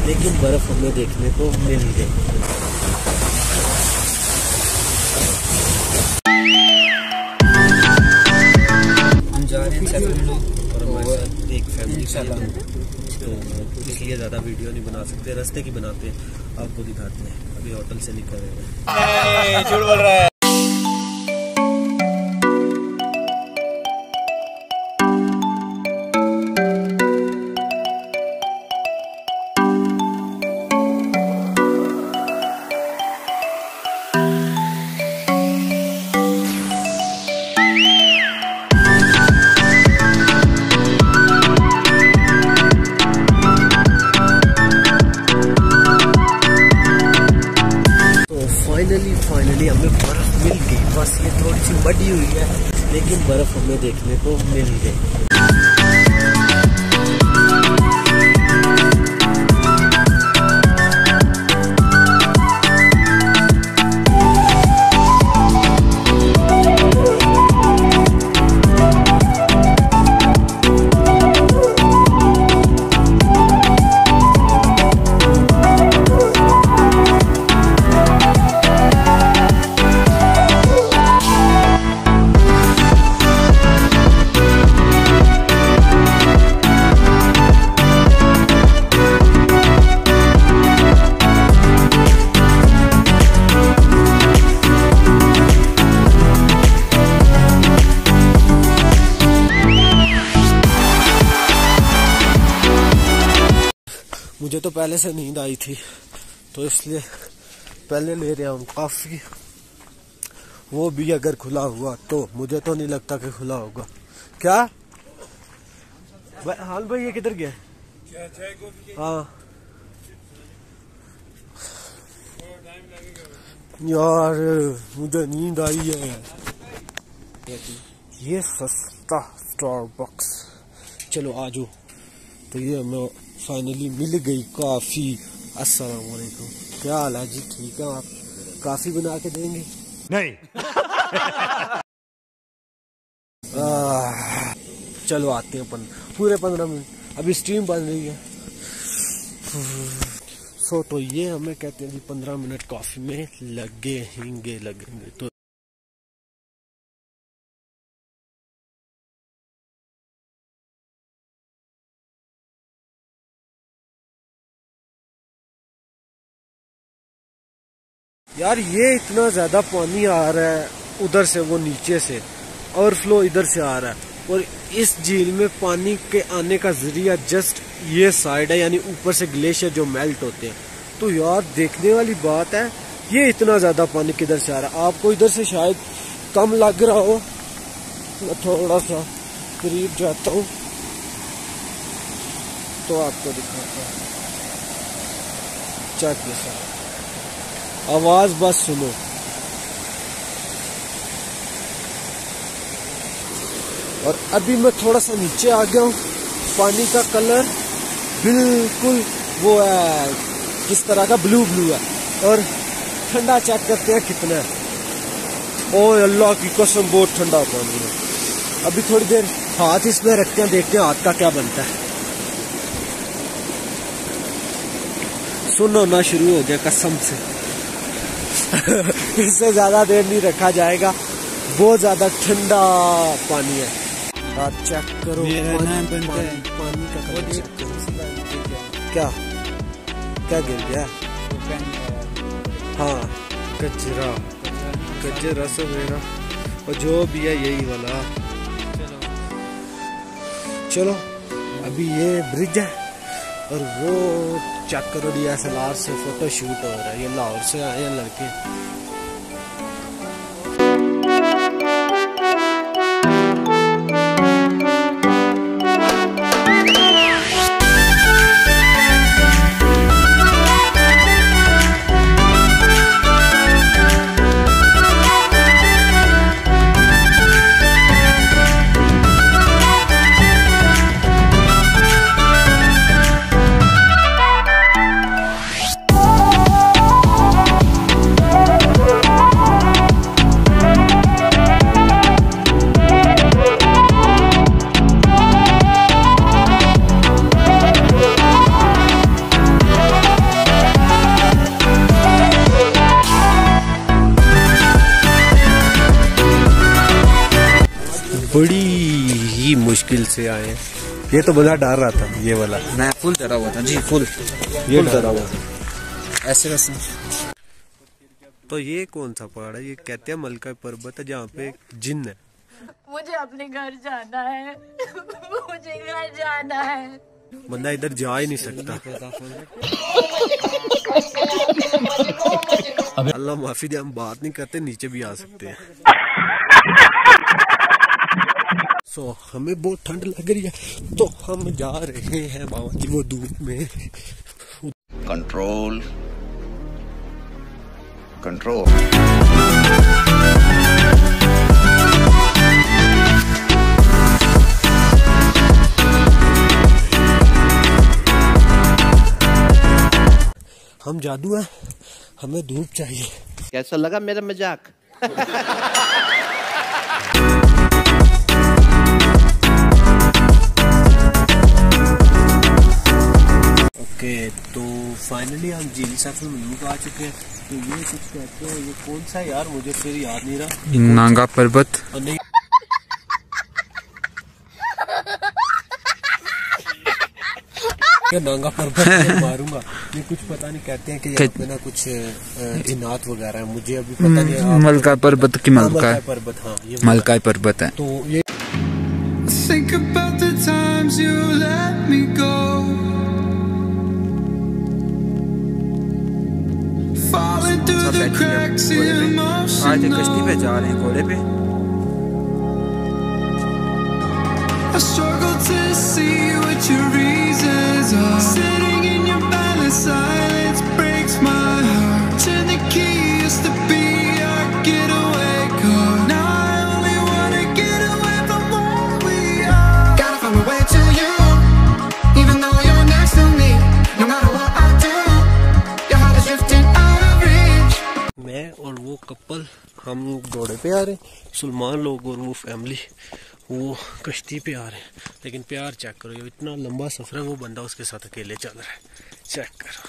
लेकिन बर्फ हमें देखने को मिल गई। हम जा रहे हैं और हमारे साथ एक फैमिली तो इसलिए ज़्यादा वीडियो नहीं बना सकते, रास्ते की बनाते हैं, आपको दिखाते हैं। अभी होटल से निकल रहे हैं। झूठ बोल रहा है। फाइनली हमें बर्फ मिल गई। बस ये थोड़ी सी बड़ी हुई है, लेकिन बर्फ हमें देखने को मिल गई। मुझे तो पहले से नींद आई थी, तो इसलिए पहले ले रहा हूँ काफी। वो भी अगर खुला हुआ तो मुझे तो नहीं लगता कि खुला होगा। क्या हाल भाई, ये किधर गया? हाँ यार, मुझे नींद आई है। ये सस्ता स्टारबक्स, चलो आजो। तो ये हमें फाइनली मिल गई काफी। अस्सलाम वालेकुम, क्या हाल है जी? ठीक है, आप काफी बना के देंगे? नहीं। चलो आते हैं अपन, पूरे 15 मिनट। अभी स्ट्रीम बन रही है। तो ये हमें कहते हैं जी 15 मिनट कॉफी में लगेंगे। तो यार, ये इतना ज्यादा पानी आ रहा है उधर से, वो नीचे से, और फ्लो इधर से आ रहा है। और इस झील में पानी के आने का जरिया जस्ट ये साइड है, यानी ऊपर से ग्लेशियर जो मेल्ट होते हैं। तो यार देखने वाली बात है, ये इतना ज्यादा पानी किधर से आ रहा है। आपको इधर से शायद कम लग रहा हो, मैं थोड़ा सा करीब जाता हूँ तो आपको दिखाता हूँ। चेक दिस आउट, आवाज बस सुनो। और अभी मैं थोड़ा सा नीचे आ गया हूँ। पानी का कलर बिल्कुल वो है, किस तरह का, ब्लू है। और ठंडा चेक करते हैं कितना है। ओ अल्लाह की कसम, बहुत ठंडा पानी है। अभी थोड़ी देर हाथ इसमें रखते हैं, देखते हैं हाथ का क्या बनता है। सुनो ना, शुरू हो गया कसम से। इससे ज्यादा देर नहीं रखा जाएगा, बहुत ज्यादा ठंडा पानी है। चेक करो पानी का कलर चेक करो। क्या गिर गया? हाँ, कचरा सवेरा, और जो भी है यही वाला। चलो अभी ये ब्रिज है, और वो चेक करो DSLR से फोटो शूट हो रहा है। ये लाहौर से आए हैं लड़के। बड़ी ही मुश्किल से आए हैं। ये तो बड़ा डर रहा था, ये वाला। मैं फुल डरा हुआ था जी, फुल डरा हुआ था ऐसे वैसे। तो ये कौन सा पहाड़ है? ये कहते हैं मलका पर्वत है, जहाँ पे जिन्न है। मुझे अपने घर जाना है। मुझे घर जाना है। बंदा इधर जा ही नहीं सकता। अल्लाह माफी दे, हम बात नहीं करते, नीचे भी आ सकते हैं। हमें बहुत ठंड लग रही है, तो हम जा रहे हैं बाबा जी वो धूप में। Control control. हम जादू हैं, हमें धूप चाहिए। कैसा लगा मेरा मजाक? ओके, तो फाइनली हम झील सैफुल मलूक आ चुके हैं। तो ये कुछ कहते हैं, ये कौन सा है यार, मुझे फिर याद नहीं रहा। नांगा पर्वत। नहीं, नांगा पर्वत मारूंगा। ये कुछ पता नहीं, कहते हैं कि यहाँ पे ना कुछ जिन्नात वगैरह है, मुझे अभी पता नहीं। मलका पर्वत की मलका पर्वत, हाँ ये मलका पर्वत है। तो ये Think about the times you let me go, falling through the cracks in आज कश्ती पे जा रहे हैं, घोड़े पे। I struggle to see what your reasons are. Sitting in your balance, silence breaks my heart. Turn the key, used to be our getaway car. Now I only wanna get away from where we are. Gotta find my way to you, even though you're next to me. No matter what I do, your heart is drifting out of reach. मैं और वो couple, हम घोड़े पे आ रहे हैं, सलमान लोग और वो फैमिली वो कश्ती पे आ रहे हैं। लेकिन प्यार चेक करो, ये इतना लंबा सफर है, वो बंदा उसके साथ अकेले चल रहा है। चेक करो।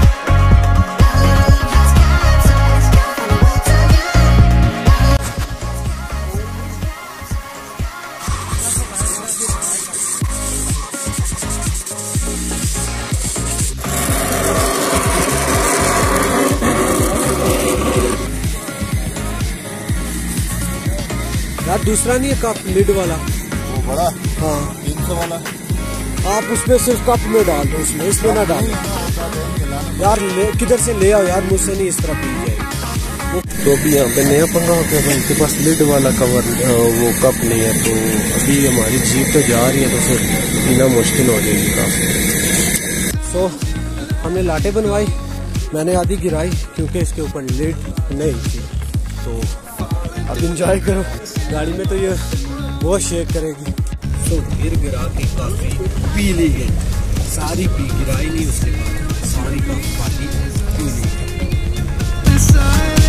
यार दूसरा नहीं है कप, लिड वाला, वो बड़ा हाँ 300 वाला। आप उसमें सिर्फ कप में डाल दो, उसमें इसमें ना डाल यार। किधर से ले आओ यार, मुझसे नहीं इस तरह पी जाएगी। तो अभी यहाँ पे नया पंगा हो गया, इनके पास लिड वाला कवर वो कप नहीं है। तो अभी हमारी जीप तो जा रही है, तो फिर पीना मुश्किल हो जाएगी काफी। सो हमने लाटे बनवाई, मैंने आधी गिराई क्योंकि इसके ऊपर लिड नहीं थी। तो अब इंजॉय करो, गाड़ी में तो ये बहुत शेक करेगी। तो फिर गिरा के काफी पी ली गई, सारी पी, गिराई नहीं उसके बाद, सारी काफी पानी पी ली गई।